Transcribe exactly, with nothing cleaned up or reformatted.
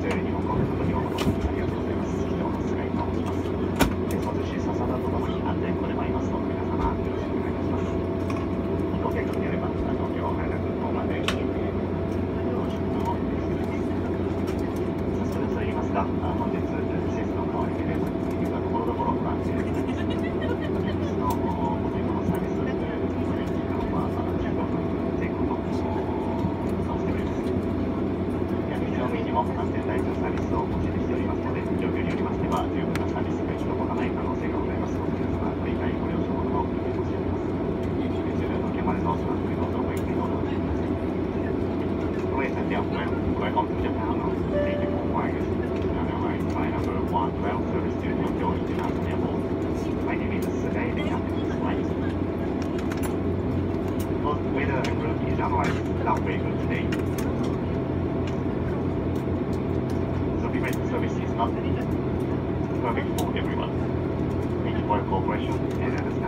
乗にご協力誠に誠にありがとうございます。機長の菅井と申します。操縦士笹田とともに安全運航で参りますので、皆様よろしくお願いいたします。飛行計画によれば、東京羽田空港までよろしくお願いします。早速それ言いますが、本日、施設の変わり目で、実はところどころ不安定になります。現実のお買い物サービス、今の時間はじゅうごふん前後と予想しております。逆に乗務員にも安全第一のサービスをお示ししておりますので、状況によりましては、十分なサービスが行き届かない可能性がございますので、皆様、ご理解ご了承のほどお願い申し上げます。十分の現場でのおそらくのご意見をお願いします。Ladies and gentlemen, welcome to Japan. Thank you for flying us. Airline flight number one twelve service to Tokyo International Airport. My name is Sugai, the captain of flight. Both weather and route is analyzed without vehicle today. The private service is not perfect for everyone. Thank you for your cooperation and understanding.